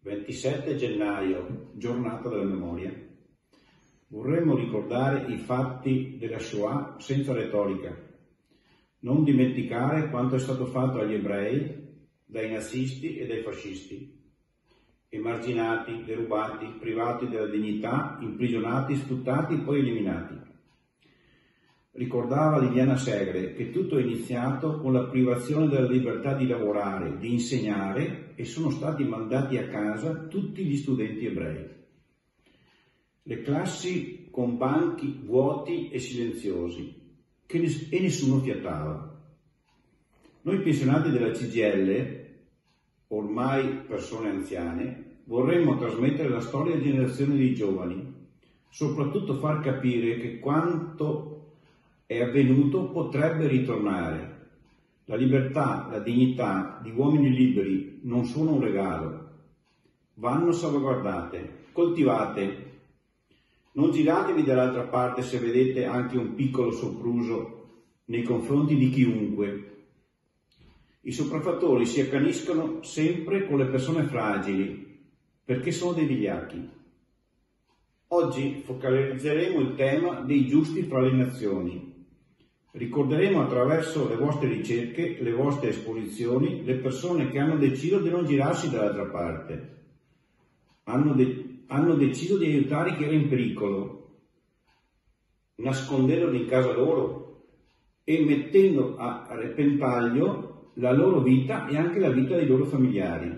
27 gennaio, giornata della memoria. Vorremmo ricordare i fatti della Shoah senza retorica, non dimenticare quanto è stato fatto agli ebrei dai nazisti e dai fascisti, emarginati, derubati, privati della dignità, imprigionati, sfruttati e poi eliminati. Ricordava Liliana Segre che tutto è iniziato con la privazione della libertà di lavorare, di insegnare, e sono stati mandati a casa tutti gli studenti ebrei. Le classi con banchi vuoti e silenziosi, e nessuno fiatava. Noi pensionati della CGIL, ormai persone anziane, vorremmo trasmettere la storia alle generazioni dei giovani, soprattutto far capire che quanto è avvenuto potrebbe ritornare. La libertà, la dignità di uomini liberi non sono un regalo, vanno salvaguardate, coltivate. Non giratevi dall'altra parte se vedete anche un piccolo sopruso nei confronti di chiunque. I sopraffattori si accaniscono sempre con le persone fragili, perché sono dei vigliacchi. Oggi focalizzeremo il tema dei giusti fra le nazioni. Ricorderemo attraverso le vostre ricerche, le vostre esposizioni, le persone che hanno deciso di non girarsi dall'altra parte. Hanno deciso di aiutare chi era in pericolo, nascondendolo in casa loro e mettendo a repentaglio la loro vita e anche la vita dei loro familiari.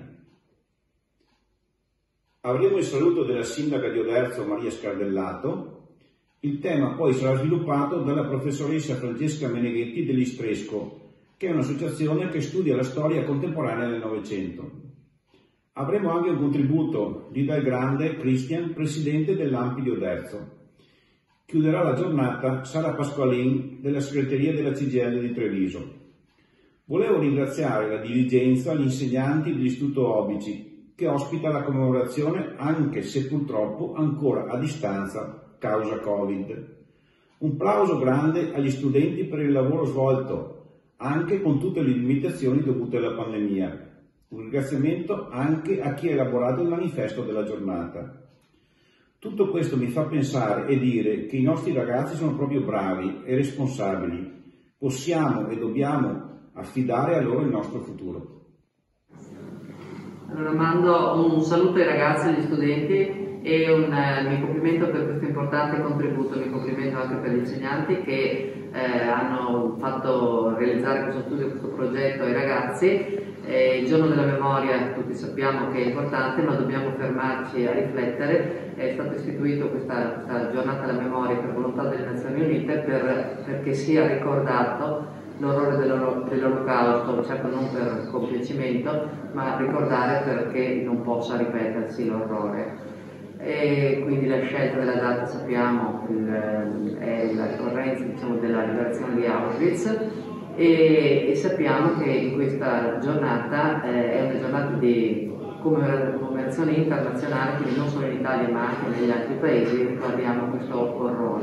Avremo il saluto della sindaca di Oderzo, Maria Scardellato. Il tema poi sarà sviluppato dalla professoressa Francesca Meneghetti dell'Istresco, che è un'associazione che studia la storia contemporanea del Novecento. Avremo anche un contributo di Dal Grande Christian, presidente dell'Ampi di Oderzo. Chiuderà la giornata Sara Pasqualin della segreteria della CGIL di Treviso. Volevo ringraziare la dirigenza, gli insegnanti dell'Istituto Obici, che ospita la commemorazione, anche se purtroppo ancora a distanza causa Covid. Un plauso grande agli studenti per il lavoro svolto, anche con tutte le limitazioni dovute alla pandemia. Un ringraziamento anche a chi ha elaborato il manifesto della giornata. Tutto questo mi fa pensare e dire che i nostri ragazzi sono proprio bravi e responsabili. Possiamo e dobbiamo affidare a loro il nostro futuro. Allora mando un saluto ai ragazzi e agli studenti e un mio complimento per questo importante contributo, mi complimento anche per gli insegnanti che hanno fatto realizzare questo studio, questo progetto ai ragazzi. Il giorno della memoria tutti sappiamo che è importante, ma dobbiamo fermarci a riflettere. È stato istituito questa giornata della memoria per volontà delle Nazioni Unite perché sia ricordato l'orrore dell'Olocausto, certo non per compiacimento, ma ricordare perché non possa ripetersi l'orrore. E quindi la scelta della data, sappiamo, è la ricorrenza, diciamo, della liberazione di Auschwitz, e sappiamo che in questa giornata è una giornata di commemorazione internazionale, quindi non solo in Italia ma anche negli altri paesi ricordiamo questo orrore.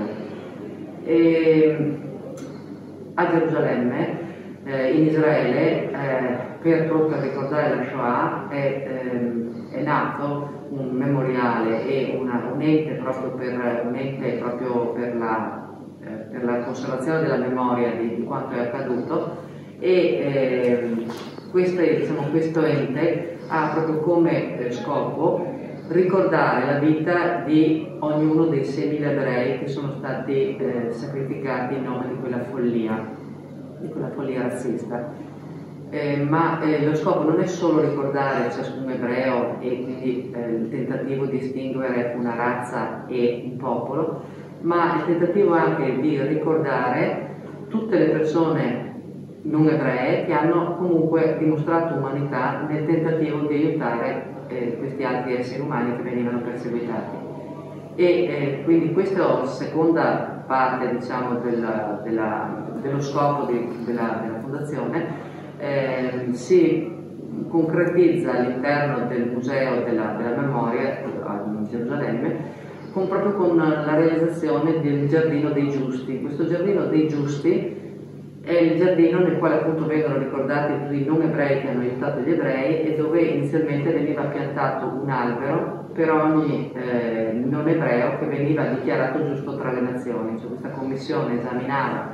A Gerusalemme, in Israele, per ricordare la Shoah è nato un memoriale e un ente proprio per la conservazione della memoria di quanto è accaduto, e questo ente ha proprio come scopo ricordare la vita di ognuno dei 6.000 ebrei che sono stati sacrificati in nome di quella follia razzista. Ma lo scopo non è solo ricordare ciascun ebreo e quindi il tentativo di distinguere una razza e un popolo, ma il tentativo anche di ricordare tutte le persone non ebree che hanno comunque dimostrato umanità nel tentativo di aiutare questi altri esseri umani che venivano perseguitati. Quindi questa è la seconda parte, diciamo, dello scopo della fondazione. Si concretizza all'interno del Museo della Memoria a Gerusalemme proprio con la realizzazione del Giardino dei Giusti. Questo Giardino dei Giusti è il giardino nel quale appunto vengono ricordati tutti i non ebrei che hanno aiutato gli ebrei e dove inizialmente veniva piantato un albero per ogni non ebreo che veniva dichiarato giusto tra le nazioni. Cioè, questa commissione esaminava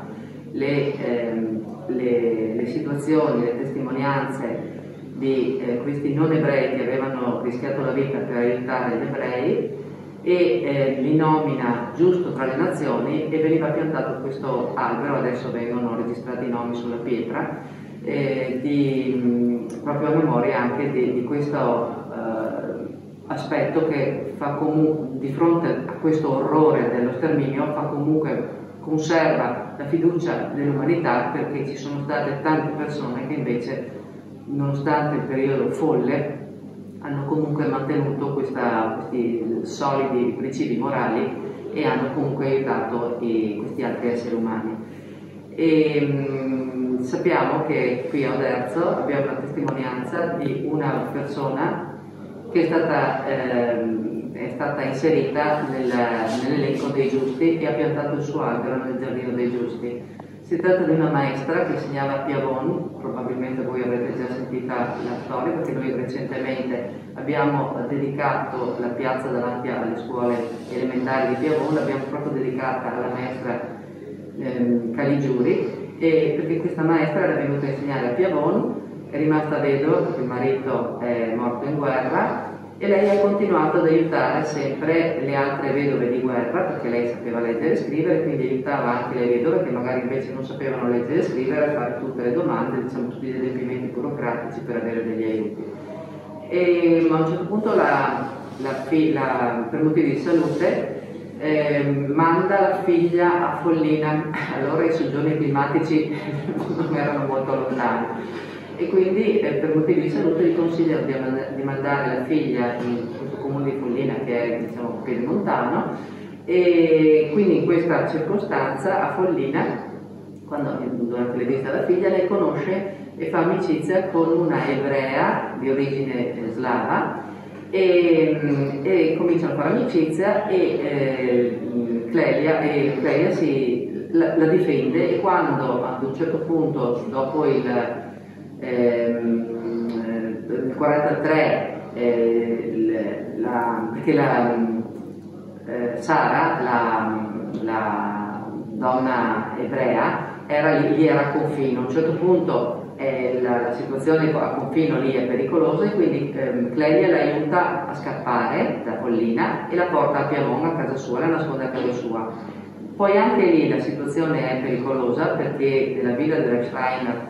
le situazioni, le testimonianze di questi non ebrei che avevano rischiato la vita per aiutare gli ebrei e li nomina giusto tra le nazioni e veniva piantato questo albero, adesso vengono registrati i nomi sulla pietra, proprio a memoria anche di questo aspetto che fa comunque, di fronte a questo orrore dello sterminio, conserva la fiducia dell'umanità, perché ci sono state tante persone che invece, nonostante il periodo folle, hanno comunque mantenuto questi solidi principi morali e hanno comunque aiutato questi altri esseri umani. E sappiamo che qui a Oderzo abbiamo la testimonianza di una persona che è stata inserita nell'elenco dei giusti e ha piantato il suo albero nel giardino dei giusti. Si tratta di una maestra che insegnava a Piavon, probabilmente voi avrete già sentita la storia perché noi recentemente abbiamo dedicato la piazza davanti alle scuole elementari di Piavon, l'abbiamo proprio dedicata alla maestra Caligiuri, perché questa maestra era venuta a insegnare a Piavon, è rimasta vedova perché il marito è morto in guerra e lei ha continuato ad aiutare sempre le altre vedove di guerra, perché lei sapeva leggere e scrivere, quindi aiutava anche le vedove che magari invece non sapevano leggere e scrivere a fare tutte le domande, diciamo tutti gli adempimenti burocratici per avere degli aiuti. E a un certo punto per motivi di salute manda la figlia a Follina. Allora i soggiorni climatici non erano molto lontani e quindi per motivi di salute gli consiglia di mandare la figlia in questo comune di Follina che è, diciamo, piemontano, e quindi in questa circostanza a Follina, durante le visite alla figlia, lei conosce e fa amicizia con una ebrea di origine slava e cominciano a fare amicizia e Clelia la difende, e quando ad un certo punto, dopo il 43, perché Sara, la donna ebrea, lì era a confino. A un certo punto la situazione a confino lì è pericolosa e quindi Clelia la aiuta a scappare da Follina e la porta a Piavon, a casa sua, la nasconde a casa sua. Poi anche lì la situazione è pericolosa perché nella villa della Schreiner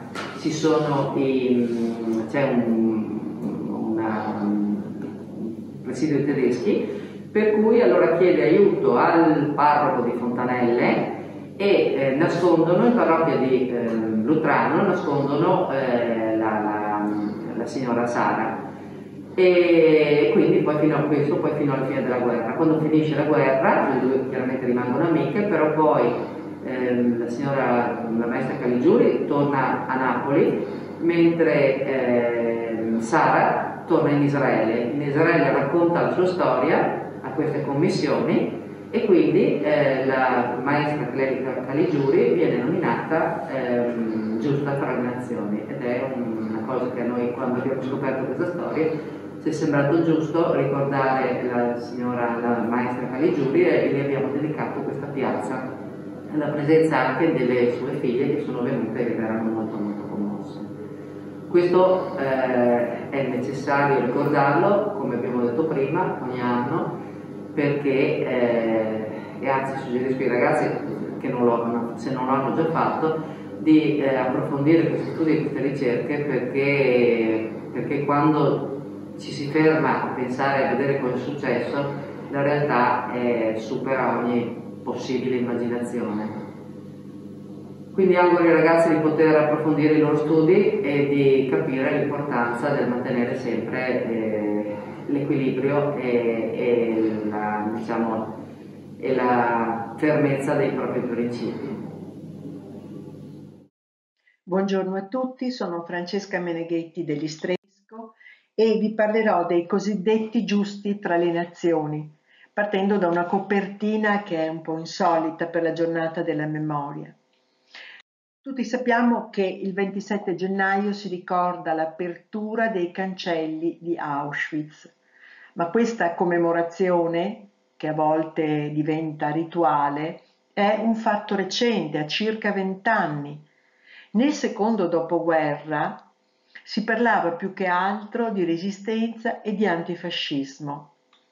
c'è un presidio tedeschi, per cui allora chiede aiuto al parroco di Fontanelle e nascondono in parrocchia di Lutrano, nascondono la signora Sara, e quindi poi fino alla fine della guerra. Quando finisce la guerra, le due chiaramente rimangono amiche, però poi la maestra Caligiuri torna a Napoli, mentre Sara torna in Israele. In Israele racconta la sua storia a queste commissioni e quindi la maestra Caligiuri viene nominata giusta tra le nazioni, ed è una cosa che a noi, quando abbiamo scoperto questa storia, ci è sembrato giusto ricordare la maestra Caligiuri e gli abbiamo dedicato questa piazza, alla presenza anche delle sue figlie che sono venute e che erano molto molto commosse. Questo è necessario ricordarlo, come abbiamo detto prima, ogni anno, perché e anzi suggerisco ai ragazzi che se non l'hanno già fatto di approfondire questi studi e queste ricerche, perché quando ci si ferma a pensare, a vedere cosa è successo, la realtà supera ogni possibile immaginazione. Quindi auguro ai ragazzi di poter approfondire i loro studi e di capire l'importanza del mantenere sempre l'equilibrio e la fermezza dei propri principi. Buongiorno a tutti, sono Francesca Meneghetti dell'Istresco e vi parlerò dei cosiddetti giusti tra le nazioni, partendo da una copertina che è un po' insolita per la giornata della memoria. Tutti sappiamo che il 27 gennaio si ricorda l'apertura dei cancelli di Auschwitz, ma questa commemorazione, che a volte diventa rituale, è un fatto recente, a circa 20 anni. Nel secondo dopoguerra si parlava più che altro di resistenza e di antifascismo.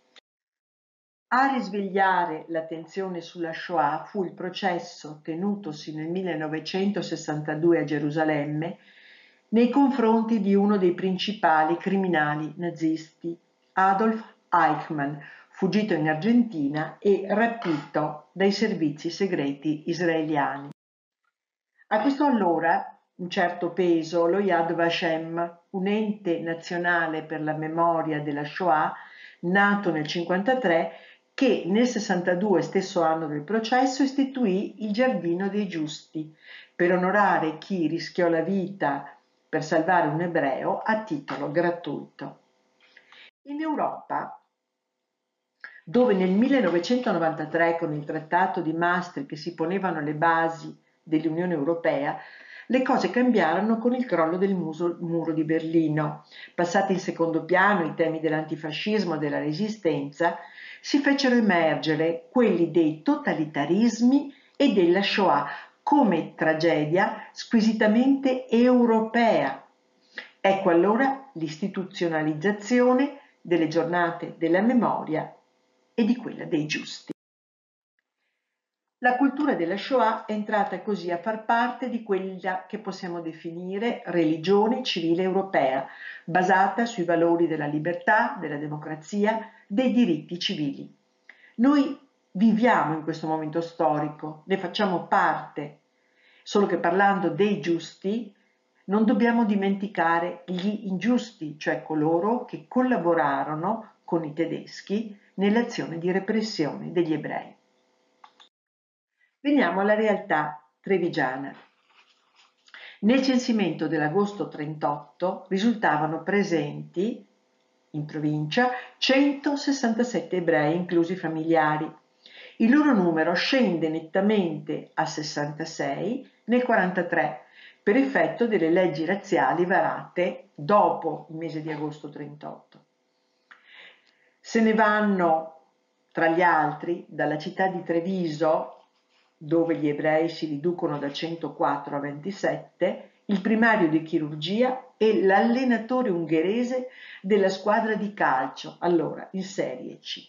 A risvegliare l'attenzione sulla Shoah fu il processo tenutosi nel 1962 a Gerusalemme nei confronti di uno dei principali criminali nazisti, Adolf Eichmann, fuggito in Argentina e rapito dai servizi segreti israeliani. Acquistò allora un certo peso lo Yad Vashem, un ente nazionale per la memoria della Shoah, nato nel 1953, che nel 62, stesso anno del processo, istituì il Giardino dei Giusti per onorare chi rischiò la vita per salvare un ebreo a titolo gratuito. In Europa, dove nel 1993 con il Trattato di Maastricht si ponevano le basi dell'Unione Europea, le cose cambiarono con il crollo del muro di Berlino. Passati in secondo piano i temi dell'antifascismo e della resistenza, si fecero emergere quelli dei totalitarismi e della Shoah come tragedia squisitamente europea. Ecco allora l'istituzionalizzazione delle giornate della memoria e di quella dei giusti. La cultura della Shoah è entrata così a far parte di quella che possiamo definire religione civile europea, basata sui valori della libertà, della democrazia, dei diritti civili. Noi viviamo in questo momento storico, ne facciamo parte, solo che parlando dei giusti non dobbiamo dimenticare gli ingiusti, cioè coloro che collaborarono con i tedeschi nell'azione di repressione degli ebrei. Veniamo alla realtà trevigiana. Nel censimento dell'agosto 38 risultavano presenti in provincia 167 ebrei, inclusi familiari. Il loro numero scende nettamente a 66 nel 43 per effetto delle leggi razziali varate dopo il mese di agosto 38. Se ne vanno, tra gli altri, dalla città di Treviso, dove gli ebrei si riducono da 104 a 27, il primario di chirurgia e l'allenatore ungherese della squadra di calcio, allora in Serie C.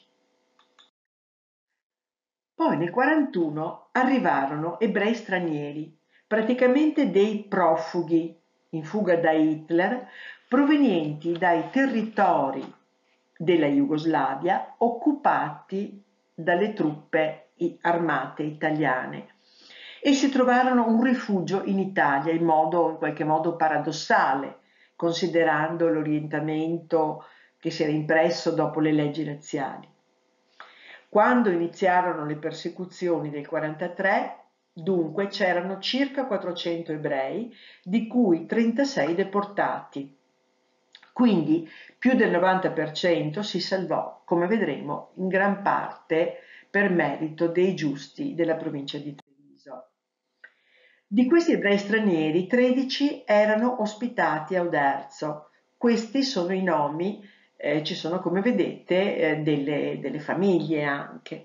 Poi nel 41 arrivarono ebrei stranieri, praticamente dei profughi in fuga da Hitler, provenienti dai territori della Jugoslavia occupati dalle truppe armate italiane e si trovarono un rifugio in Italia in qualche modo paradossale, considerando l'orientamento che si era impresso dopo le leggi razziali. Quando iniziarono le persecuzioni del 43, dunque c'erano circa 400 ebrei, di cui 36 deportati. Quindi più del 90% si salvò, come vedremo, in gran parte per merito dei giusti della provincia di Treviso. Di questi ebrei stranieri, 13 erano ospitati a Oderzo. Questi sono i nomi, ci sono come vedete delle famiglie anche.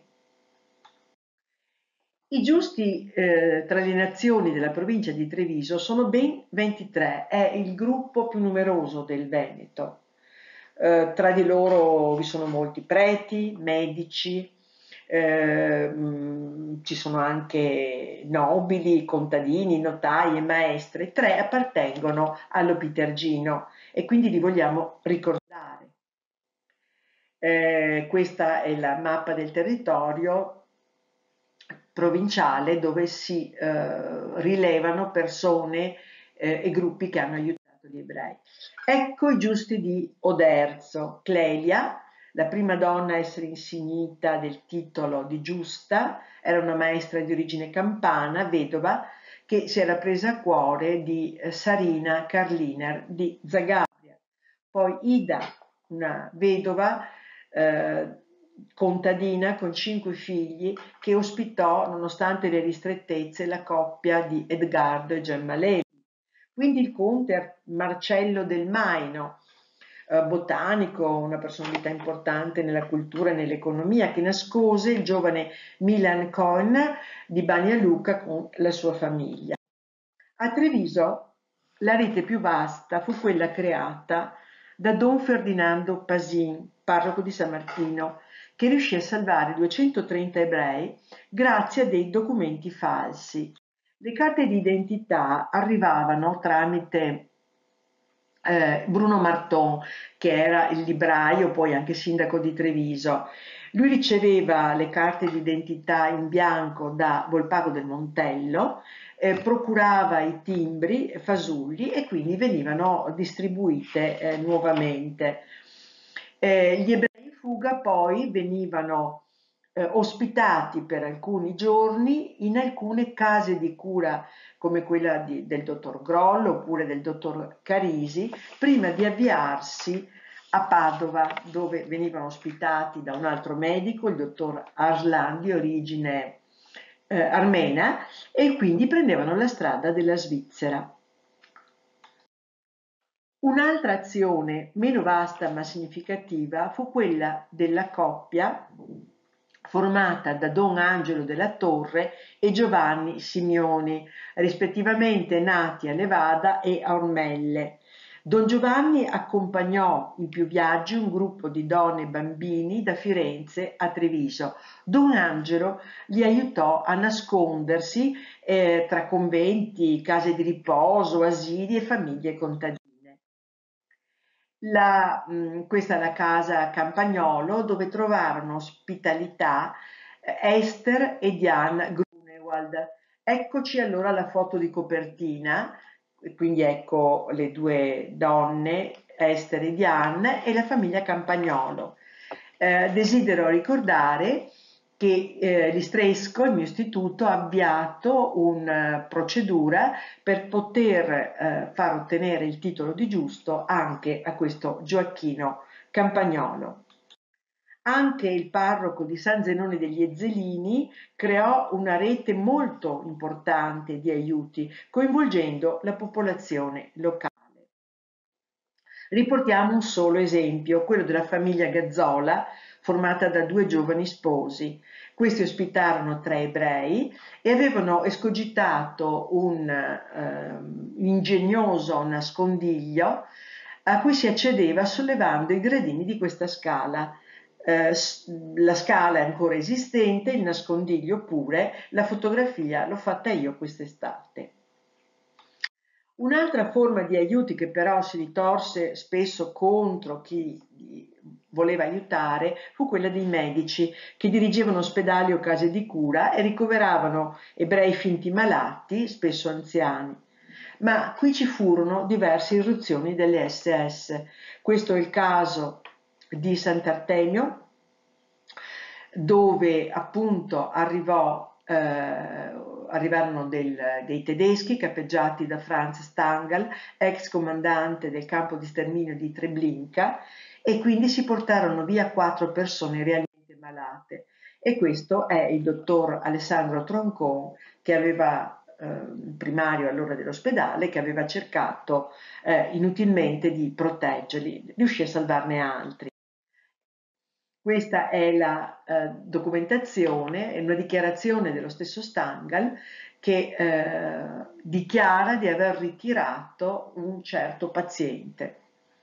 I giusti tra le nazioni della provincia di Treviso sono ben 23, è il gruppo più numeroso del Veneto. Tra di loro vi sono molti preti, medici, ci sono anche nobili, contadini, notai e maestre. 3 appartengono all'Opitergino e quindi li vogliamo ricordare. Questa è la mappa del territorio provinciale dove si rilevano persone e gruppi che hanno aiutato gli ebrei. Ecco i giusti di Oderzo. Clelia, la prima donna a essere insignita del titolo di giusta, era una maestra di origine campana, vedova, che si era presa a cuore di Sarina Karliner di Zagabria. Poi Ida, una vedova contadina con 5 figli che ospitò, nonostante le ristrettezze, la coppia di Edgardo e Gemma Levi. Quindi il conte Marcello del Maino, botanico, una personalità importante nella cultura e nell'economia, che nascose il giovane Milan Cohen di Banja con la sua famiglia. A Treviso la rete più vasta fu quella creata da Don Ferdinando Pasin, parroco di San Martino, che riuscì a salvare 230 ebrei grazie a dei documenti falsi. Le carte di identità arrivavano tramite Bruno Marton, che era il libraio, poi anche sindaco di Treviso. Lui riceveva le carte di identità in bianco da Volpago del Montello, procurava i timbri, fasulli, e quindi venivano distribuite nuovamente. Gli ebrei in fuga poi venivano ospitati per alcuni giorni in alcune case di cura come quella del dottor Groll oppure del dottor Carisi, prima di avviarsi a Padova, dove venivano ospitati da un altro medico, il dottor Arslan, di origine armena, e quindi prendevano la strada della Svizzera. Un'altra azione meno vasta ma significativa fu quella della coppia formata da Don Angelo della Torre e Giovanni Simioni, rispettivamente nati a Levada e a Ormelle. Don Giovanni accompagnò in più viaggi un gruppo di donne e bambini da Firenze a Treviso. Don Angelo li aiutò a nascondersi tra conventi, case di riposo, asili e famiglie contadine. Questa è la casa Campagnolo, dove trovarono ospitalità Esther e Diane Grunewald. Eccoci allora la foto di copertina, quindi ecco le due donne, Esther e Diane, e la famiglia Campagnolo. Desidero ricordare che l'Istresco, il mio istituto, ha avviato una procedura per poter far ottenere il titolo di giusto anche a questo Gioacchino Campagnolo. Anche il parroco di San Zenone degli Ezzelini creò una rete molto importante di aiuti, coinvolgendo la popolazione locale. Riportiamo un solo esempio, quello della famiglia Gazzola, formata da 2 giovani sposi. Questi ospitarono 3 ebrei e avevano escogitato un ingegnoso nascondiglio a cui si accedeva sollevando i gradini di questa scala. La scala è ancora esistente, il nascondiglio pure, la fotografia l'ho fatta io quest'estate. Un'altra forma di aiuti che però si ritorse spesso contro chi voleva aiutare fu quella dei medici che dirigevano ospedali o case di cura e ricoveravano ebrei finti malati, spesso anziani. Ma qui ci furono diverse irruzioni delle SS. Questo è il caso di Sant'Artemio, dove appunto arrivarono dei tedeschi capeggiati da Franz Stangl, ex comandante del campo di sterminio di Treblinka, e quindi si portarono via 4 persone realmente malate. E questo è il dottor Alessandro Troncon, che aveva primario allora dell'ospedale, che aveva cercato inutilmente di proteggerli, riuscì a salvarne altri. Questa è la documentazione, è una dichiarazione dello stesso Stangl che dichiara di aver ritirato un certo paziente.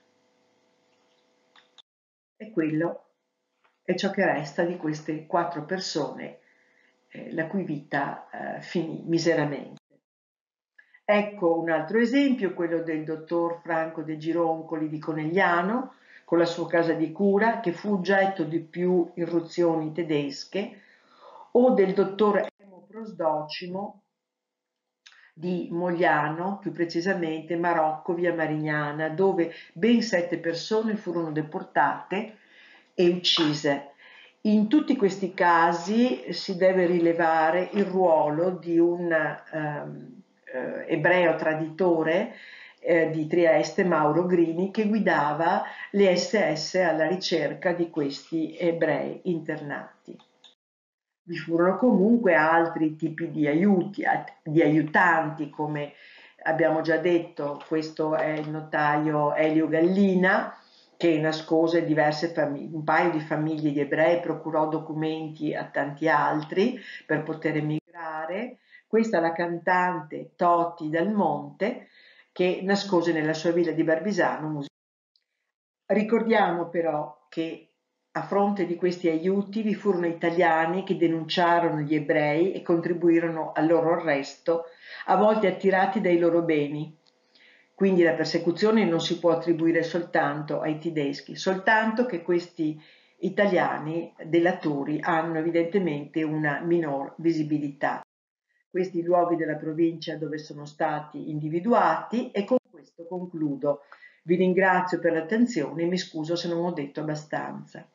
E quello è ciò che resta di queste 4 persone, la cui vita finì miseramente. Ecco un altro esempio, quello del dottor Franco De Gironcoli di Conegliano, con la sua casa di cura, che fu oggetto di più irruzioni tedesche, o del dottor Emo Prosdocimo di Mogliano, più precisamente Marocco, via Marignana, dove ben 7 persone furono deportate e uccise. In tutti questi casi si deve rilevare il ruolo di un ebreo traditore di Trieste, Mauro Grini, che guidava le SS alla ricerca di questi ebrei internati. Vi furono comunque altri tipi di aiutanti, come abbiamo già detto. Questo è il notaio Elio Gallina, che nascose un paio di famiglie di ebrei, procurò documenti a tanti altri per poter emigrare. Questa è la cantante Toti Dal Monte, che nascose nella sua villa di Barbisano. Ricordiamo però che a fronte di questi aiuti vi furono italiani che denunciarono gli ebrei e contribuirono al loro arresto, a volte attirati dai loro beni. Quindi la persecuzione non si può attribuire soltanto ai tedeschi, soltanto che questi italiani delatori hanno evidentemente una minor visibilità. Questi luoghi della provincia dove sono stati individuati, e con questo concludo. Vi ringrazio per l'attenzione e mi scuso se non ho detto abbastanza.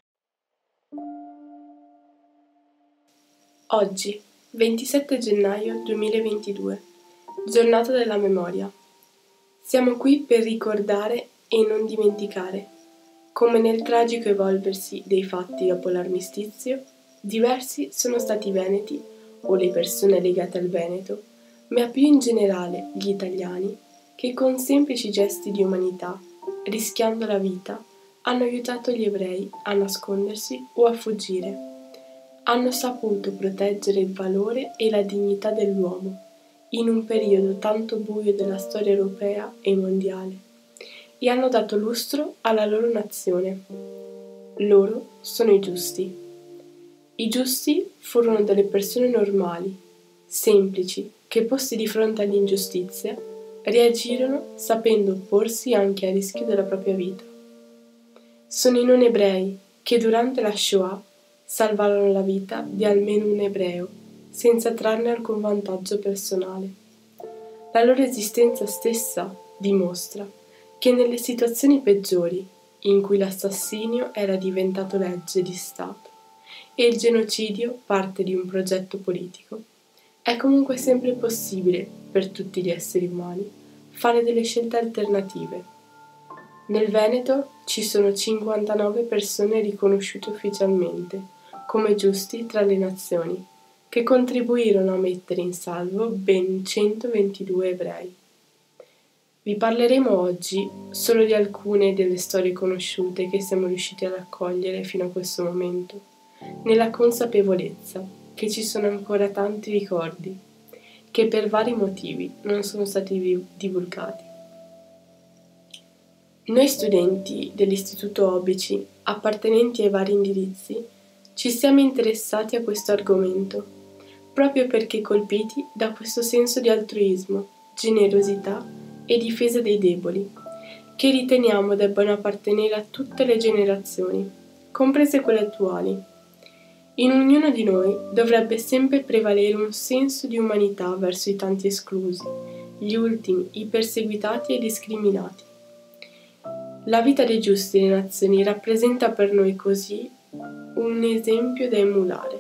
Oggi, 27 gennaio 2022, giornata della memoria. Siamo qui per ricordare e non dimenticare come nel tragico evolversi dei fatti dopo l'armistizio, diversi sono stati i veneti o le persone legate al Veneto, ma più in generale gli italiani, che con semplici gesti di umanità, rischiando la vita, hanno aiutato gli ebrei a nascondersi o a fuggire. Hanno saputo proteggere il valore e la dignità dell'uomo in un periodo tanto buio della storia europea e mondiale, e hanno dato lustro alla loro nazione. Loro sono i giusti. I giusti furono delle persone normali, semplici, che posti di fronte all'ingiustizia, reagirono sapendo opporsi anche a rischio della propria vita. Sono i non ebrei che durante la Shoah salvarono la vita di almeno un ebreo, senza trarne alcun vantaggio personale. La loro esistenza stessa dimostra che nelle situazioni peggiori, in cui l'assassinio era diventato legge di Stato e il genocidio parte di un progetto politico, è comunque sempre possibile per tutti gli esseri umani fare delle scelte alternative. Nel Veneto ci sono 59 persone riconosciute ufficialmente come giusti tra le nazioni, che contribuirono a mettere in salvo ben 122 ebrei. Vi parleremo oggi solo di alcune delle storie conosciute che siamo riusciti a raccogliere fino a questo momento, nella consapevolezza che ci sono ancora tanti ricordi che per vari motivi non sono stati divulgati. Noi studenti dell'Istituto Obici, appartenenti ai vari indirizzi, ci siamo interessati a questo argomento, proprio perché colpiti da questo senso di altruismo, generosità e difesa dei deboli, che riteniamo debbano appartenere a tutte le generazioni, comprese quelle attuali. In ognuno di noi dovrebbe sempre prevalere un senso di umanità verso i tanti esclusi, gli ultimi, i perseguitati e discriminati. La vita dei giusti delle nazioni rappresenta per noi così un esempio da emulare.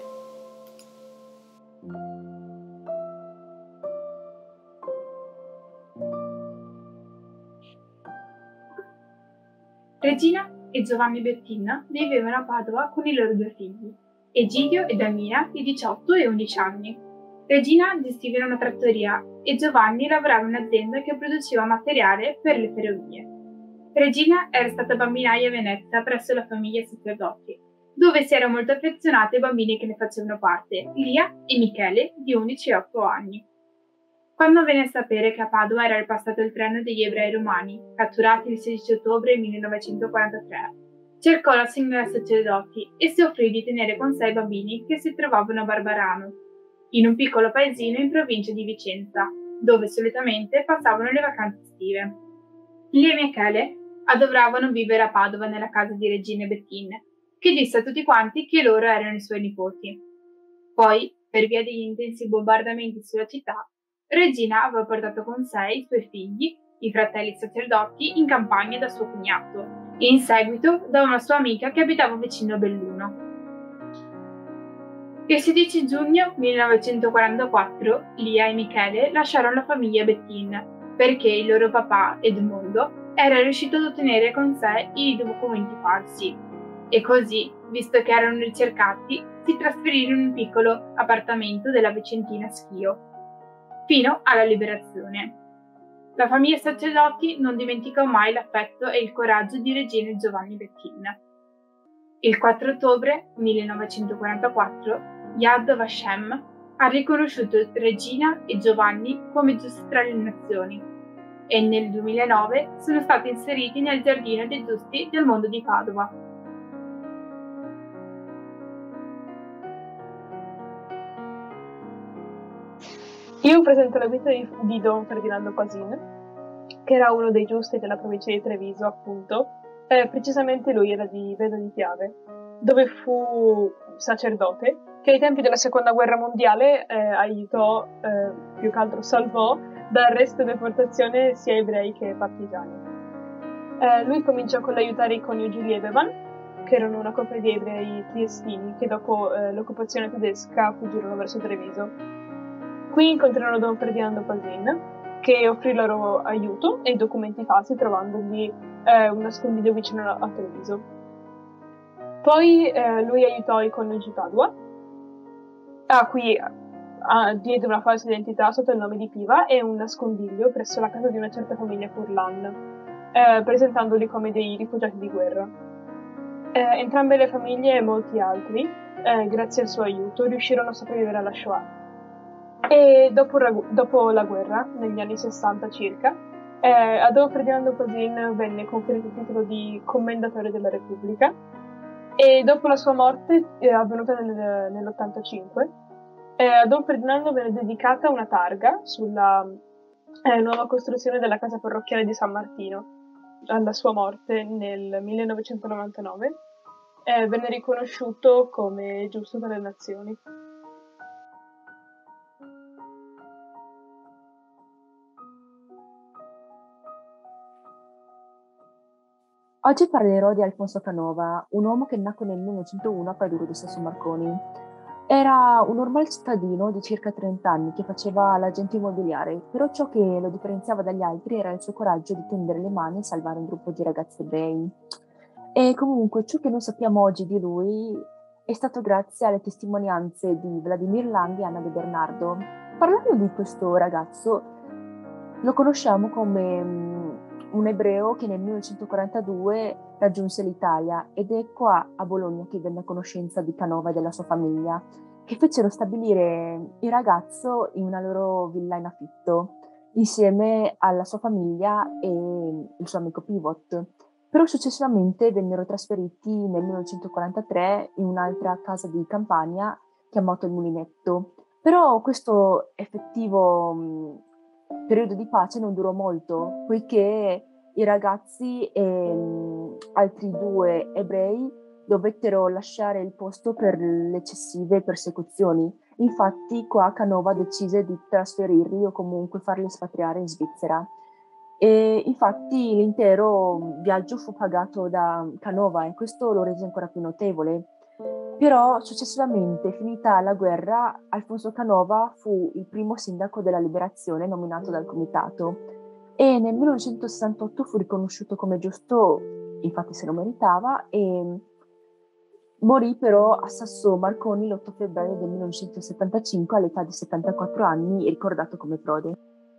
Regina e Giovanni Bettina vivevano a Padova con i loro 2 figli, Egidio e Damina, di 18 e 11 anni. Regina gestiva una trattoria e Giovanni lavorava in un'azienda che produceva materiale per le ferrovie. Regina era stata bambinaia a Venezia presso la famiglia Sacerdoti, dove si era molto affezionata ai bambini che ne facevano parte, Lia e Michele, di 11 e 8 anni. Quando venne a sapere che a Padova era passato il treno degli ebrei romani, catturati il 16 ottobre 1943, cercò la signora Sacerdoti e si offrì di tenere con sé i bambini che si trovavano a Barbarano, in un piccolo paesino in provincia di Vicenza, dove solitamente passavano le vacanze estive. Lia e Michele adoravano vivere a Padova nella casa di Regina Bettina, che disse a tutti quanti che loro erano i suoi nipoti. Poi, per via degli intensi bombardamenti sulla città, Regina aveva portato con sé i suoi figli, i fratelli sacerdoti, in campagna da suo cognato e in seguito da una sua amica che abitava vicino a Belluno. Il 16 giugno 1944 Lia e Michele lasciarono la famiglia Bettin perché il loro papà, Edmondo, era riuscito ad ottenere con sé i documenti falsi e così, visto che erano ricercati, si trasferirono in un piccolo appartamento della vicentina Schio, fino alla liberazione. La famiglia Sacerdoti non dimenticò mai l'affetto e il coraggio di Regina Giovanni Bettina. Il 4 ottobre 1944 Yad Vashem ha riconosciuto Regina e Giovanni come giusti tra le nazioni e nel 2009 sono stati inseriti nel Giardino dei Giusti del mondo di Padova. Io presento la vita di Don Ferdinando Pasin, che era uno dei giusti della provincia di Treviso, appunto. Precisamente lui era di Veda di Piave, dove fu sacerdote, che ai tempi della Seconda Guerra Mondiale aiutò, più che altro salvò, dall'arresto e deportazione sia ebrei che partigiani. Lui cominciò con l'aiutare i coniugi Lieberman, che erano una coppia di ebrei triestini che dopo l'occupazione tedesca fuggirono verso Treviso. Qui incontrarono Don Ferdinando Pasin, che offrì loro aiuto e documenti falsi trovandogli un nascondiglio vicino a Treviso. Poi lui aiutò i coniugi Padua, a cui diede una falsa identità sotto il nome di Piva e un nascondiglio presso la casa di una certa famiglia Furlan, presentandoli come dei rifugiati di guerra. Entrambe le famiglie e molti altri, grazie al suo aiuto, riuscirono a sopravvivere alla Shoah. E dopo la guerra, negli anni 60 circa, a Don Ferdinando Pasin venne conferito il titolo di commendatore della Repubblica e dopo la sua morte, avvenuta nell'85, a Don Ferdinando venne dedicata una targa sulla nuova costruzione della casa parrocchiale di San Martino. Alla sua morte nel 1999 venne riconosciuto come giusto dalle nazioni. Oggi parlerò di Alfonso Canova, un uomo che nacque nel 1901 a Paduro di Sasso Marconi. Era un normale cittadino di circa 30 anni che faceva l'agente immobiliare, però ciò che lo differenziava dagli altri era il suo coraggio di tendere le mani e salvare un gruppo di ragazzi ebrei. E comunque ciò che noi sappiamo oggi di lui è stato grazie alle testimonianze di Vladimir Lang e Anna De Bernardo. Parlando di questo ragazzo, lo conosciamo come un ebreo che nel 1942 raggiunse l'Italia ed è qua a Bologna che venne a conoscenza di Canova e della sua famiglia, che fecero stabilire il ragazzo in una loro villa in affitto, insieme alla sua famiglia e il suo amico Pivot. Però successivamente vennero trasferiti nel 1943 in un'altra casa di campagna chiamata il Mulinetto. Però questo effettivo periodo di pace non durò molto, poiché i ragazzi e altri 2 ebrei dovettero lasciare il posto per le eccessive persecuzioni. Infatti qua Canova decise di trasferirli o comunque farli espatriare in Svizzera. E infatti l'intero viaggio fu pagato da Canova e questo lo rese ancora più notevole. Però successivamente, finita la guerra, Alfonso Canova fu il primo sindaco della Liberazione nominato dal comitato e nel 1968 fu riconosciuto come giusto, infatti se lo meritava, e morì però a Sasso Marconi l'8 febbraio del 1975 all'età di 74 anni, ricordato come prode.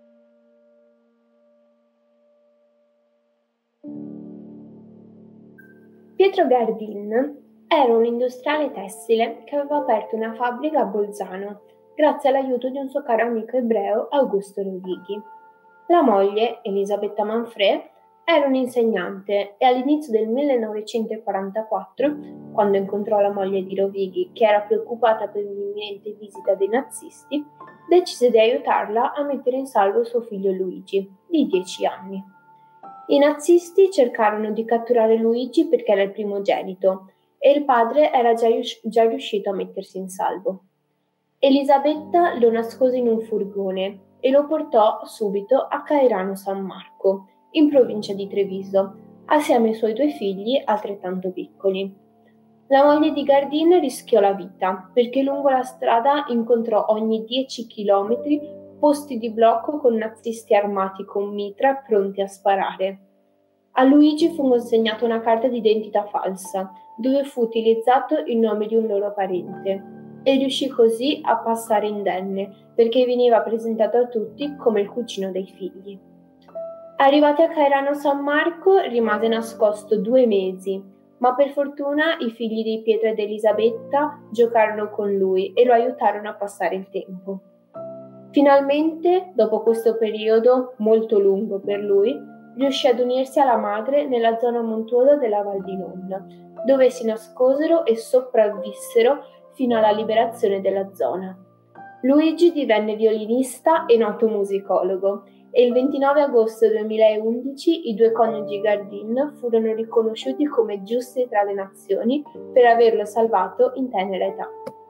Pietro Gardin era un industriale tessile che aveva aperto una fabbrica a Bolzano grazie all'aiuto di un suo caro amico ebreo Augusto Rovighi. La moglie, Elisabetta Manfrè, era un'insegnante e all'inizio del 1944, quando incontrò la moglie di Rovighi, che era preoccupata per un'imminente visita dei nazisti, decise di aiutarla a mettere in salvo suo figlio Luigi, di 10 anni. I nazisti cercarono di catturare Luigi perché era il primogenito e il padre era già riuscito a mettersi in salvo. Elisabetta lo nascose in un furgone e lo portò subito a Cairano San Marco, in provincia di Treviso, assieme ai suoi 2 figli altrettanto piccoli. La moglie di Gardin rischiò la vita perché lungo la strada incontrò ogni 10 chilometri posti di blocco con nazisti armati con mitra pronti a sparare. A Luigi fu consegnata una carta d'identità falsa, dove fu utilizzato il nome di un loro parente, e riuscì così a passare indenne, perché veniva presentato a tutti come il cugino dei figli. Arrivati a Cairano San Marco, rimase nascosto 2 mesi, ma per fortuna i figli di Pietro ed Elisabetta giocarono con lui e lo aiutarono a passare il tempo. Finalmente, dopo questo periodo molto lungo per lui, riuscì ad unirsi alla madre nella zona montuosa della Val di Non, dove si nascosero e sopravvissero fino alla liberazione della zona. Luigi divenne violinista e noto musicologo e il 29 agosto 2011 i 2 coniugi Gardin furono riconosciuti come giusti tra le nazioni per averlo salvato in tenera età.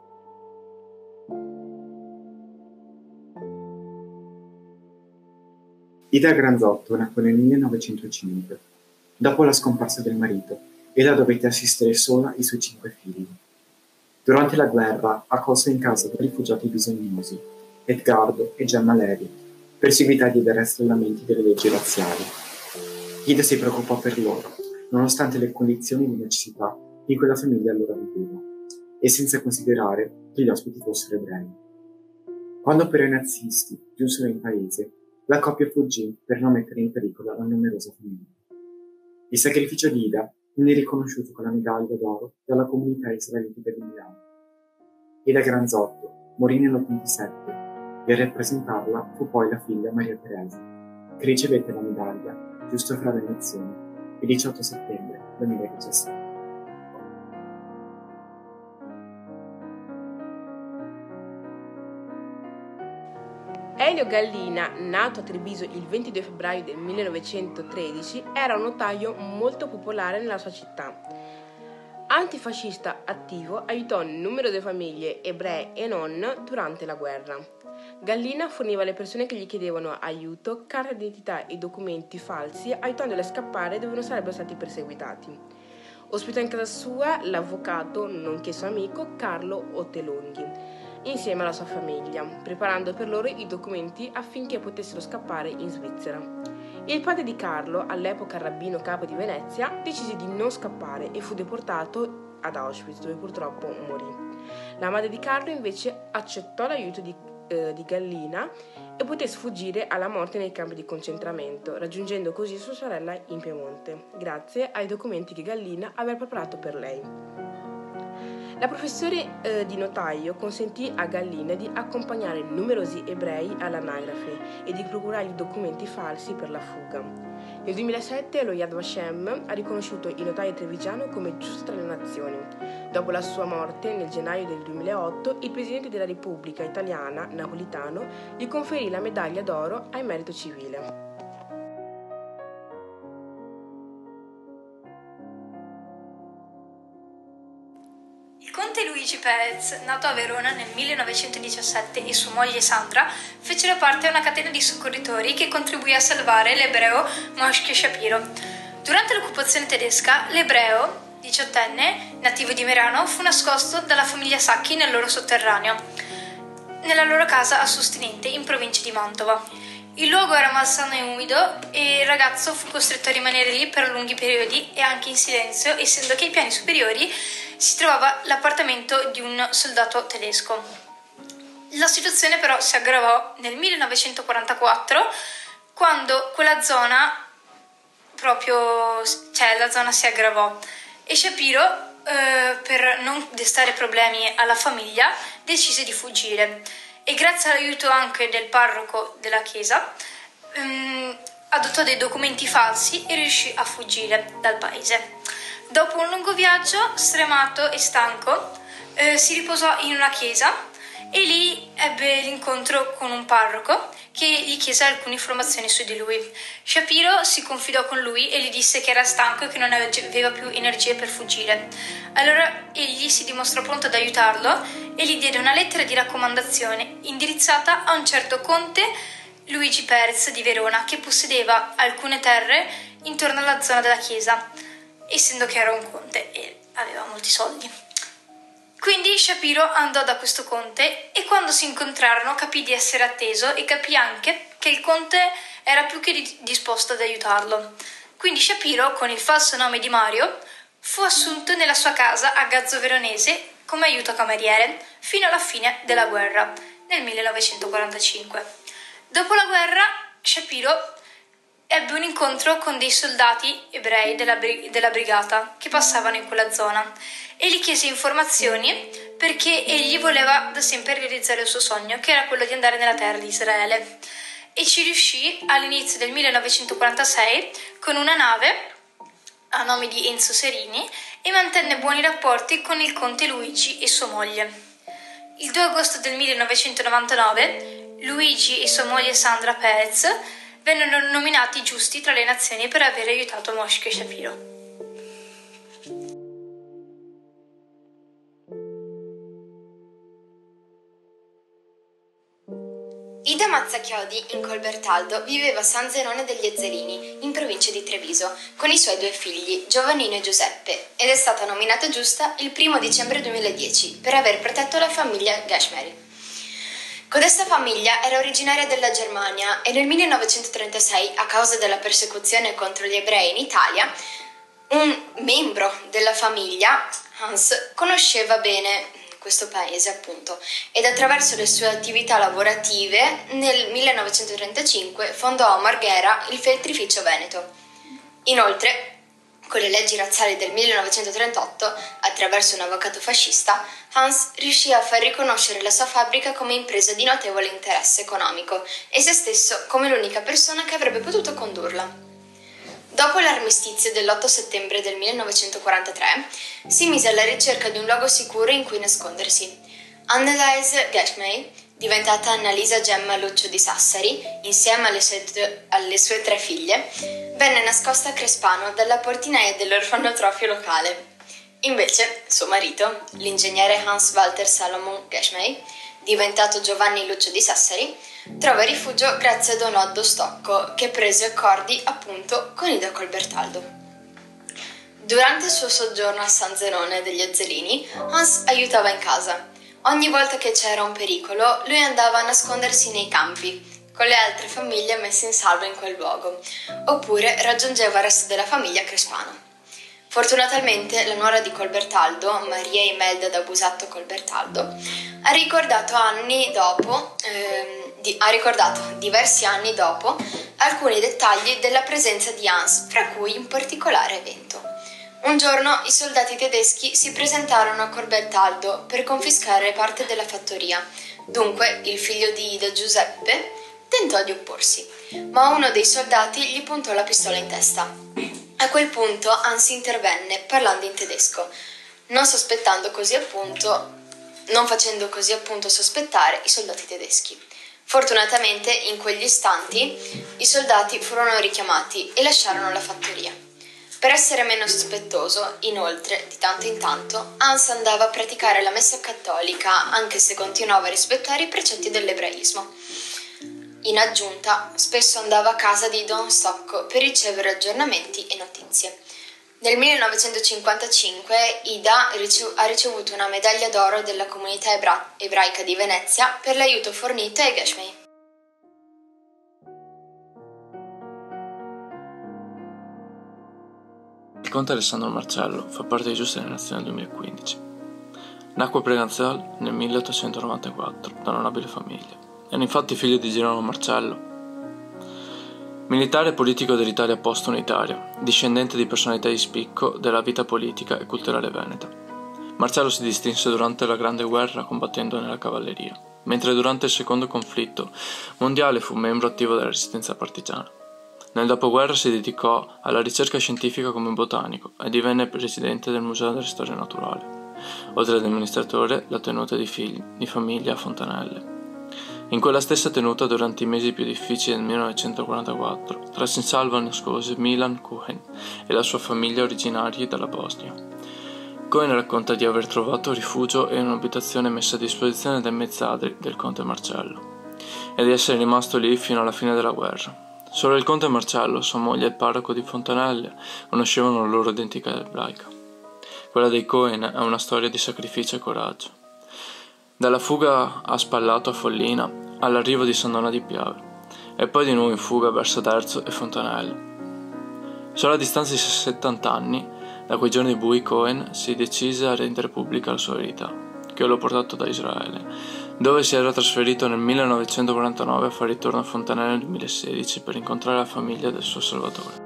Ida Granzotto nacque nel 1905, dopo la scomparsa del marito, ella dovette assistere sola i suoi 5 figli. Durante la guerra accolse in casa 2 rifugiati bisognosi, Edgardo e Gemma Levi, perseguitati dai rastrellamenti delle leggi razziali. Ida si preoccupò per loro, nonostante le condizioni di necessità in cui la famiglia allora viveva, e senza considerare che gli ospiti fossero ebrei. Quando però i nazisti giunsero in paese, la coppia fuggì per non mettere in pericolo la numerosa famiglia. Il sacrificio di Ida venne riconosciuto con la medaglia d'oro dalla comunità israelitica di Milano. Ida Granzotto morì nell'87 e a rappresentarla fu poi la figlia Maria Teresa, che ricevette la medaglia giusto fra le nazioni il 18 settembre 2017. Elio Gallina, nato a Treviso il 22 febbraio del 1913, era un notaio molto popolare nella sua città. Antifascista attivo, aiutò numerose famiglie ebree e non durante la guerra. Gallina forniva alle persone che gli chiedevano aiuto carte d'identità e documenti falsi, aiutandole a scappare dove non sarebbero stati perseguitati. Ospitò in casa sua l'avvocato, nonché suo amico, Carlo Ottelonghi, insieme alla sua famiglia, preparando per loro i documenti affinché potessero scappare in Svizzera. Il padre di Carlo, all'epoca rabbino capo di Venezia, decise di non scappare e fu deportato ad Auschwitz, dove purtroppo morì. La madre di Carlo invece accettò l'aiuto di Gallina e poté sfuggire alla morte nei campi di concentramento, raggiungendo così sua sorella in Piemonte, grazie ai documenti che Gallina aveva preparato per lei. La professione di notaio consentì a Gallina di accompagnare numerosi ebrei all'anagrafe e di procurargli documenti falsi per la fuga. Nel 2007 lo Yad Vashem ha riconosciuto il notaio trevigiano come giusto tra le nazioni. Dopo la sua morte, nel gennaio del 2008, il Presidente della Repubblica Italiana, Napolitano, gli conferì la medaglia d'oro al merito civile. Il conte Luigi Perez, nato a Verona nel 1917, e sua moglie Sandra fecero parte di una catena di soccorritori che contribuì a salvare l'ebreo Moshe Shapiro. Durante l'occupazione tedesca, l'ebreo, 18enne, nativo di Merano, fu nascosto dalla famiglia Sacchi nel loro sotterraneo, nella loro casa a Sustinente, in provincia di Mantova. Il luogo era malsano e umido e il ragazzo fu costretto a rimanere lì per lunghi periodi e anche in silenzio, essendo che ai piani superiori si trovava l'appartamento di un soldato tedesco. La situazione però si aggravò nel 1944, quando quella zona la zona si aggravò e Shapiro, per non destare problemi alla famiglia, decise di fuggire e grazie all'aiuto anche del parroco della chiesa adottò dei documenti falsi e riuscì a fuggire dal paese. Dopo un lungo viaggio, stremato e stanco, si riposò in una chiesa e lì ebbe l'incontro con un parroco che gli chiese alcune informazioni su di lui. Shapiro si confidò con lui e gli disse che era stanco e che non aveva più energie per fuggire. Allora egli si dimostrò pronto ad aiutarlo e gli diede una lettera di raccomandazione indirizzata a un certo conte Luigi Perez di Verona, che possedeva alcune terre intorno alla zona della chiesa, essendo che era un conte e aveva molti soldi. Quindi Shapiro andò da questo conte e quando si incontrarono capì di essere atteso e capì anche che il conte era più che disposto ad aiutarlo. Quindi Shapiro, con il falso nome di Mario, fu assunto nella sua casa a Gazzo Veronese come aiuto cameriere fino alla fine della guerra, nel 1945. Dopo la guerra, Shapiro ebbe un incontro con dei soldati ebrei della brigata che passavano in quella zona e gli chiese informazioni perché egli voleva da sempre realizzare il suo sogno, che era quello di andare nella terra di Israele. E ci riuscì all'inizio del 1946 con una nave a nome di Enzo Serini e mantenne buoni rapporti con il conte Luigi e sua moglie. Il 2 agosto del 1999 Luigi e sua moglie Sandra Perez vennero nominati giusti tra le nazioni per aver aiutato Moshe Shapiro. Ida Mazzachiodi in Colbertaldo viveva a San Zenone degli Ezzelini, in provincia di Treviso, con i suoi 2 figli, Giovannino e Giuseppe, ed è stata nominata giusta il 1 dicembre 2010 per aver protetto la famiglia Geschmery. Codesta famiglia era originaria della Germania e nel 1936, a causa della persecuzione contro gli ebrei in Italia, un membro della famiglia, Hans, conosceva bene questo paese appunto ed attraverso le sue attività lavorative nel 1935 fondò a Marghera il Feltrificio Veneto. Inoltre, con le leggi razziali del 1938, attraverso un avvocato fascista, Hans riuscì a far riconoscere la sua fabbrica come impresa di notevole interesse economico e se stesso come l'unica persona che avrebbe potuto condurla. Dopo l'armistizio dell'8 settembre del 1943, si mise alla ricerca di un luogo sicuro in cui nascondersi. Anneliese Geschmery, diventata Annalisa Gemma Luccio di Sassari, insieme alle sue 3 figlie, venne nascosta a Crespano dalla portinaia dell'orfanotrofio locale. Invece, suo marito, l'ingegnere Hans-Walter Salomon Geschmery, diventato Giovanni Luccio di Sassari, trova rifugio grazie ad Onoddo Stocco, che prese accordi appunto con Ida Colbertaldo. Durante il suo soggiorno a San Zenone degli Ezzelini, Hans aiutava in casa. Ogni volta che c'era un pericolo, lui andava a nascondersi nei campi, con le altre famiglie messe in salvo in quel luogo, oppure raggiungeva il resto della famiglia a Crespano. Fortunatamente la nuora di Colbertaldo, Maria Imelda da Busatto Colbertaldo, ha ricordato diversi anni dopo alcuni dettagli della presenza di Hans, fra cui un particolare evento. Un giorno i soldati tedeschi si presentarono a Colbertaldo per confiscare parte della fattoria. Dunque il figlio di Ida, Giuseppe, tentò di opporsi, ma uno dei soldati gli puntò la pistola in testa. A quel punto Hans intervenne parlando in tedesco, non facendo così appunto sospettare i soldati tedeschi. Fortunatamente in quegli istanti i soldati furono richiamati e lasciarono la fattoria. Per essere meno sospettoso, inoltre, di tanto in tanto, Hans andava a praticare la messa cattolica, anche se continuava a rispettare i precetti dell'ebraismo. In aggiunta, spesso andava a casa di Don Stocco per ricevere aggiornamenti e notizie. Nel 1955 Ida ha ricevuto una medaglia d'oro della comunità ebraica di Venezia per l'aiuto fornito ai Geschmery. Il conte Alessandro Marcello fa parte di Giuste Nazioni 2015. Nacque a Breganzol nel 1894 da una nobile famiglia. Era infatti figlio di Girolamo Marcello, militare e politico dell'Italia post-unitaria, discendente di personalità di spicco della vita politica e culturale veneta. Marcello si distinse durante la Grande Guerra combattendo nella cavalleria, mentre durante il secondo conflitto mondiale fu membro attivo della resistenza partigiana. Nel dopoguerra si dedicò alla ricerca scientifica come botanico e divenne presidente del Museo della Storia Naturale, oltre ad amministratore la tenuta di famiglia a Fontanelle. In quella stessa tenuta, durante i mesi più difficili del 1944, trasse in salvo e nascose Milan Cohen e la sua famiglia originari dalla Bosnia. Cohen racconta di aver trovato rifugio in un'abitazione messa a disposizione dai mezzadri del conte Marcello e di essere rimasto lì fino alla fine della guerra. Solo il conte Marcello, sua moglie e il parroco di Fontanelle conoscevano la loro identità ebraica. Quella dei Cohen è una storia di sacrificio e coraggio. Dalla fuga a Spallato a Follina all'arrivo di San Donà di Piave e poi di nuovo in fuga verso Derzo e Fontanelle. Solo a distanza di 70 anni da quei giorni bui Cohen si decise a rendere pubblica la sua verità, che l'ho portato da Israele, dove si era trasferito nel 1949 a fare ritorno a Fontanelle nel 2016 per incontrare la famiglia del suo Salvatore.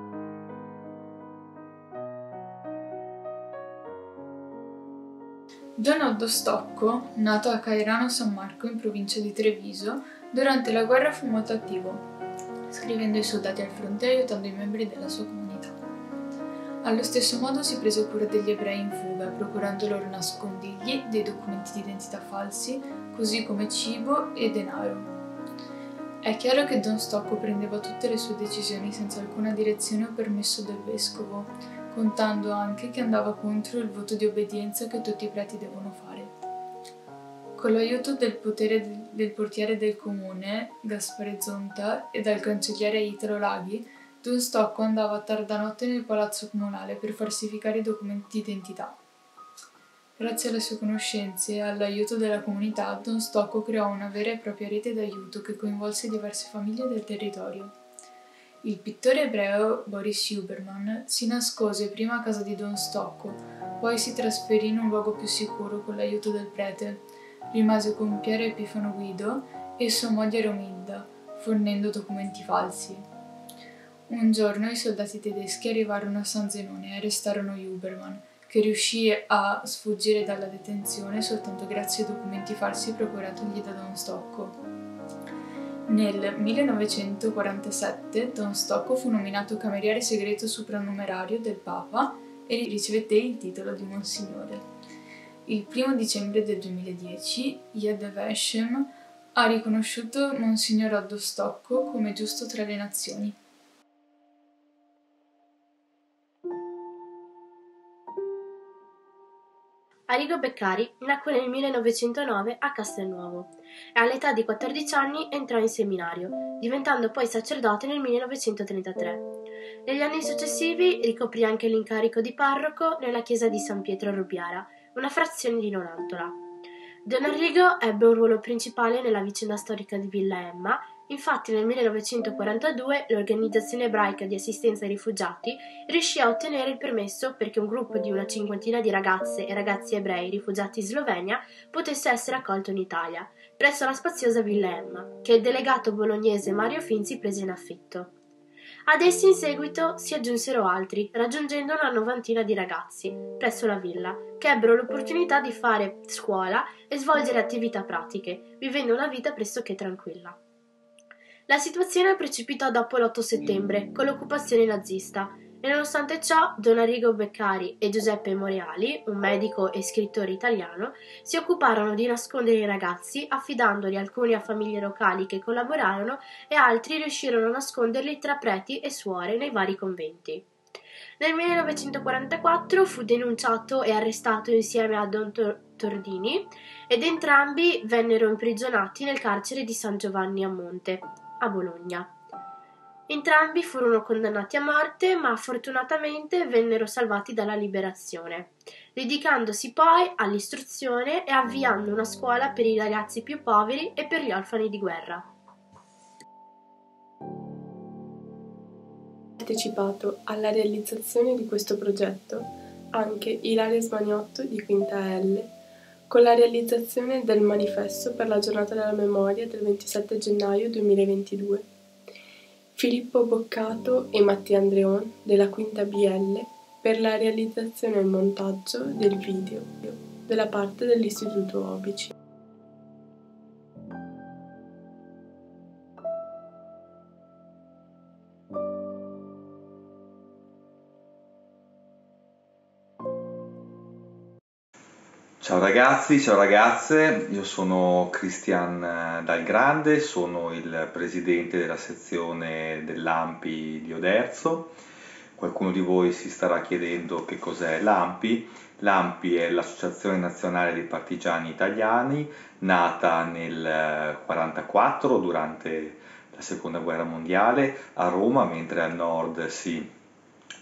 John Oddo Stocco, nato a Cairano San Marco in provincia di Treviso, durante la guerra fu molto attivo, scrivendo ai soldati al fronte e aiutando i membri della sua comunità. Allo stesso modo si prese cura degli ebrei in fuga, procurando loro nascondigli, dei documenti di identità falsi, così come cibo e denaro. È chiaro che Don Stocco prendeva tutte le sue decisioni senza alcuna direzione o permesso del vescovo, contando anche che andava contro il voto di obbedienza che tutti i preti devono fare. Con l'aiuto del potere del portiere del comune, Gaspare Zonta, e dal cancelliere Italo Laghi, Don Stocco andava a tarda notte nel palazzo comunale per falsificare i documenti di identità. Grazie alle sue conoscenze e all'aiuto della comunità, Don Stocco creò una vera e propria rete d'aiuto che coinvolse diverse famiglie del territorio. Il pittore ebreo Boris Huberman si nascose prima a casa di Don Stocco, poi si trasferì in un luogo più sicuro con l'aiuto del prete. Rimase con Pier Epifano Guido e sua moglie Romilda, fornendo documenti falsi. Un giorno i soldati tedeschi arrivarono a San Zenone e arrestarono Huberman, che riuscì a sfuggire dalla detenzione soltanto grazie ai documenti falsi procuratogli da Don Stocco. Nel 1947 Don Stocco fu nominato cameriere segreto sopranumerario del Papa e ricevette il titolo di Monsignore. Il 1 dicembre del 2010 Yad Vashem ha riconosciuto Monsignor Oddo Stocco come giusto tra le nazioni. Arrigo Beccari nacque nel 1909 a Castelnuovo e all'età di 14 anni entrò in seminario, diventando poi sacerdote nel 1933. Negli anni successivi ricoprì anche l'incarico di parroco nella chiesa di San Pietro a Rubiara, una frazione di Nonantola. Don Arrigo ebbe un ruolo principale nella vicenda storica di Villa Emma. Infatti nel 1942 l'Organizzazione Ebraica di Assistenza ai Rifugiati riuscì a ottenere il permesso perché un gruppo di una cinquantina di ragazze e ragazzi ebrei rifugiati in Slovenia potesse essere accolto in Italia, presso la spaziosa Villa Emma, che il delegato bolognese Mario Finzi prese in affitto. Ad essi in seguito si aggiunsero altri, raggiungendo una novantina di ragazzi, presso la villa, che ebbero l'opportunità di fare scuola e svolgere attività pratiche, vivendo una vita pressoché tranquilla. La situazione precipitò dopo l'8 settembre, con l'occupazione nazista, e nonostante ciò Don Arrigo Beccari e Giuseppe Moreali, un medico e scrittore italiano, si occuparono di nascondere i ragazzi, affidandoli alcuni a famiglie locali che collaborarono e altri riuscirono a nasconderli tra preti e suore nei vari conventi. Nel 1944 fu denunciato e arrestato insieme a Don Tordini ed entrambi vennero imprigionati nel carcere di San Giovanni a Monte, a Bologna. Entrambi furono condannati a morte, ma fortunatamente vennero salvati dalla liberazione, dedicandosi poi all'istruzione e avviando una scuola per i ragazzi più poveri e per gli orfani di guerra. Ha partecipato alla realizzazione di questo progetto anche Ilaria Smagnotto di Quinta L, con la realizzazione del manifesto per la giornata della memoria del 27 gennaio 2022. Filippo Boccato e Mattia Andreon della Quinta BL per la realizzazione e il montaggio del video della parte dell'Istituto Obici. Ciao ragazzi, ciao ragazze, io sono Cristian Dalgrande, sono il presidente della sezione dell'AMPI di Oderzo. Qualcuno di voi si starà chiedendo che cos'è l'AMPI. L'AMPI è l'Associazione Nazionale dei Partigiani Italiani, nata nel 1944 durante la Seconda Guerra Mondiale a Roma, mentre al nord si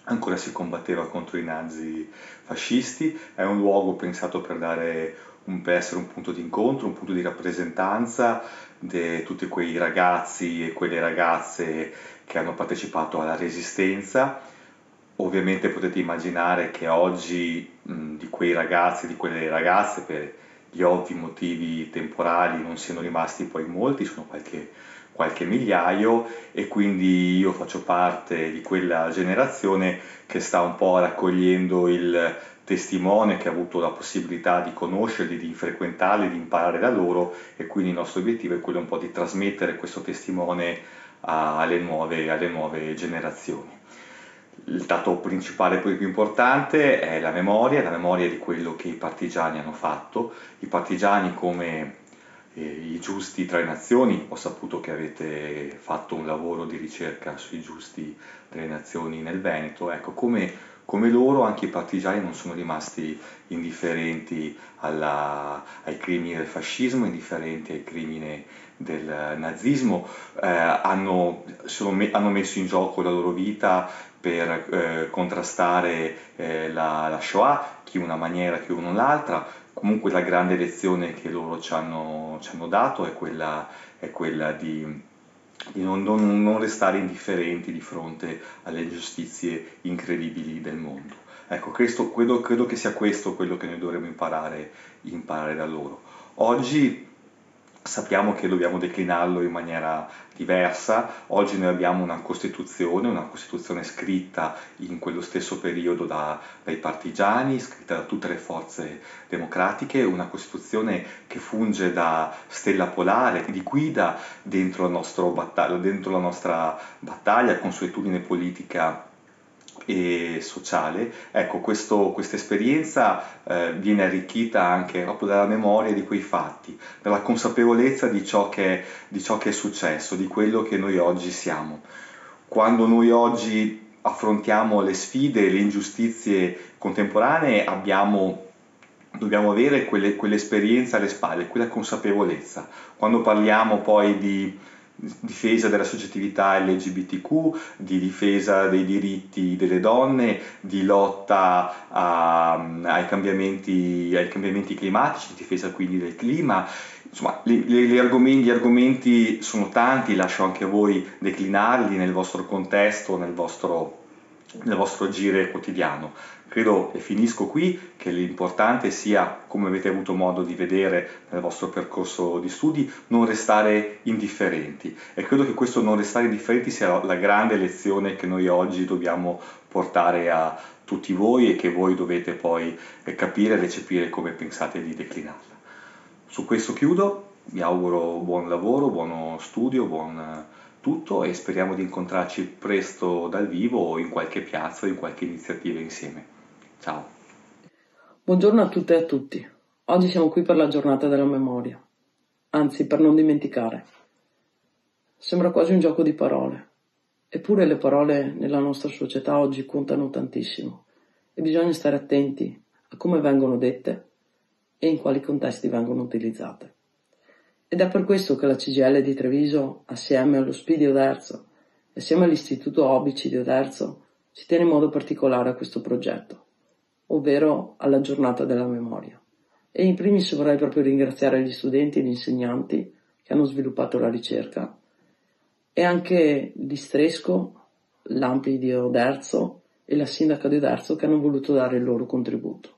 ancora si combatteva contro i nazi fascisti. È un luogo pensato per essere un punto di incontro, un punto di rappresentanza di tutti quei ragazzi e quelle ragazze che hanno partecipato alla Resistenza. Ovviamente potete immaginare che oggi di quei ragazzi e di quelle ragazze, per gli ovvi motivi temporali, non siano rimasti poi molti, sono qualche migliaio, e quindi io faccio parte di quella generazione che sta un po' raccogliendo il testimone, che ha avuto la possibilità di conoscerli, di frequentarli, di imparare da loro, e quindi il nostro obiettivo è quello un po' di trasmettere questo testimone alle nuove generazioni. Il dato principale, poi più importante, è la memoria di quello che i partigiani hanno fatto. I partigiani, come i giusti tra le nazioni, ho saputo che avete fatto un lavoro di ricerca sui giusti tra le nazioni nel Veneto, ecco, come loro anche i partigiani non sono rimasti indifferenti ai crimini del fascismo, indifferenti ai crimini del nazismo, hanno messo in gioco la loro vita per contrastare la Shoah, chi in una maniera, chi in un'altra. Comunque la grande lezione che loro ci hanno dato è quella di non restare indifferenti di fronte alle ingiustizie incredibili del mondo. Ecco, credo che sia questo quello che noi dovremmo imparare da loro. Oggi sappiamo che dobbiamo declinarlo in maniera diversa. Oggi noi abbiamo una Costituzione scritta in quello stesso periodo dai partigiani, scritta da tutte le forze democratiche, una Costituzione che funge da stella polare, di guida dentro la nostra battaglia, consuetudine politica e sociale. Ecco, questa esperienza viene arricchita anche proprio dalla memoria di quei fatti, dalla consapevolezza di ciò che è successo, di quello che noi oggi siamo. Quando noi oggi affrontiamo le sfide e le ingiustizie contemporanee, dobbiamo avere quell'esperienza alle spalle, quella consapevolezza. Quando parliamo poi di difesa della soggettività LGBTQ, di difesa dei diritti delle donne, di lotta ai cambiamenti climatici, di difesa quindi del clima. Insomma, gli argomenti sono tanti, lascio anche a voi declinarli nel vostro contesto, nel vostro agire quotidiano. Credo, e finisco qui, che l'importante sia, come avete avuto modo di vedere nel vostro percorso di studi, non restare indifferenti, e credo che questo non restare indifferenti sia la grande lezione che noi oggi dobbiamo portare a tutti voi e che voi dovete poi capire e recepire come pensate di declinarla. Su questo chiudo, vi auguro buon lavoro, buono studio, buon tutto, e speriamo di incontrarci presto dal vivo o in qualche piazza o in qualche iniziativa insieme. Ciao. Buongiorno a tutte e a tutti. Oggi siamo qui per la giornata della memoria, anzi per non dimenticare. Sembra quasi un gioco di parole, eppure le parole nella nostra società oggi contano tantissimo e bisogna stare attenti a come vengono dette e in quali contesti vengono utilizzate. Ed è per questo che la CGIL di Treviso, assieme allo SPI di Oderzo e assieme all'Istituto Obici di Oderzo, ci tiene in modo particolare a questo progetto, ovvero alla giornata della memoria. E in primis vorrei proprio ringraziare gli studenti e gli insegnanti che hanno sviluppato la ricerca, e anche l'Istresco, l'Ampi di Oderzo e la Sindaca di Oderzo che hanno voluto dare il loro contributo.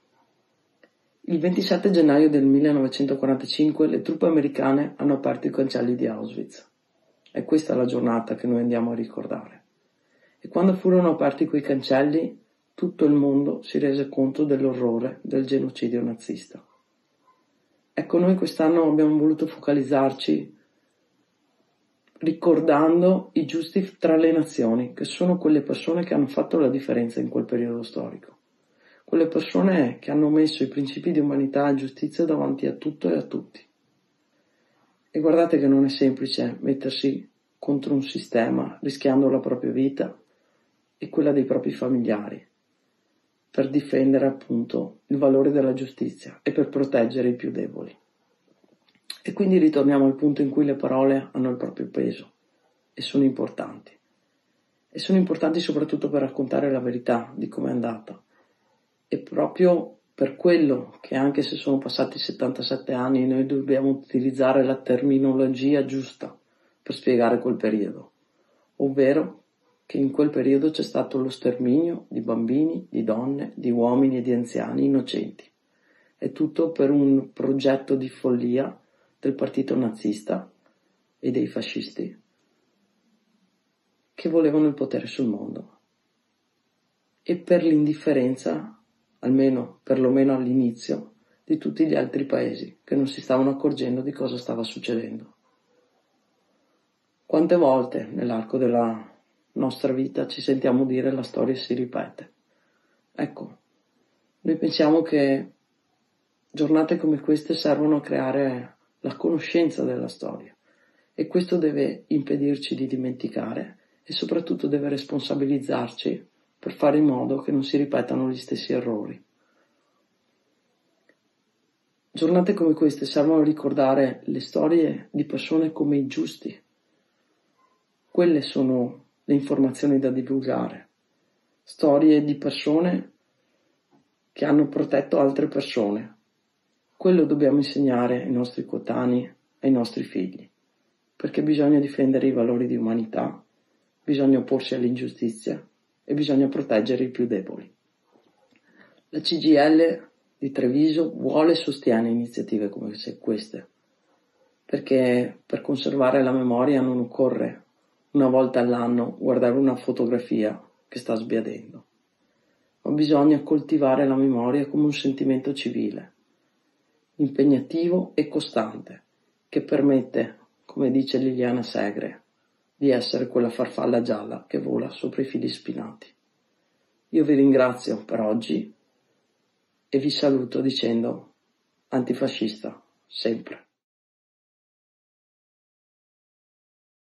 Il 27 gennaio del 1945 le truppe americane hanno aperto i cancelli di Auschwitz. È questa la giornata che noi andiamo a ricordare. E quando furono aperti quei cancelli, tutto il mondo si rese conto dell'orrore del genocidio nazista. Ecco, noi quest'anno abbiamo voluto focalizzarci ricordando i giusti tra le nazioni, che sono quelle persone che hanno fatto la differenza in quel periodo storico. Quelle persone che hanno messo i principi di umanità e giustizia davanti a tutto e a tutti. E guardate che non è semplice mettersi contro un sistema rischiando la propria vita e quella dei propri familiari per difendere appunto il valore della giustizia e per proteggere i più deboli. E quindi ritorniamo al punto in cui le parole hanno il proprio peso e sono importanti. e sono importanti soprattutto per raccontare la verità di come è andata. E proprio per quello che, anche se sono passati 77 anni, noi dobbiamo utilizzare la terminologia giusta per spiegare quel periodo, ovvero che in quel periodo c'è stato lo sterminio di bambini, di donne, di uomini e di anziani innocenti. È tutto per un progetto di follia del partito nazista e dei fascisti che volevano il potere sul mondo, e per l'indifferenza, almeno perlomeno all'inizio, di tutti gli altri paesi che non si stavano accorgendo di cosa stava succedendo. Quante volte nell'arco della nostra vita ci sentiamo dire la storia si ripete? Ecco, noi pensiamo che giornate come queste servono a creare la conoscenza della storia, e questo deve impedirci di dimenticare e soprattutto deve responsabilizzarci per fare in modo che non si ripetano gli stessi errori. Giornate come queste servono a ricordare le storie di persone come i giusti. Quelle sono le informazioni da divulgare, storie di persone che hanno protetto altre persone. Quello dobbiamo insegnare ai nostri coetanei, ai nostri figli, perché bisogna difendere i valori di umanità, bisogna opporsi all'ingiustizia e bisogna proteggere i più deboli. La CGIL di Treviso vuole e sostiene iniziative come queste, perché per conservare la memoria non occorre una volta all'anno guardare una fotografia che sta sbiadendo, ma bisogna coltivare la memoria come un sentimento civile, impegnativo e costante, che permette, come dice Liliana Segre, di essere quella farfalla gialla che vola sopra i fili spinati. Io vi ringrazio per oggi e vi saluto dicendo antifascista sempre.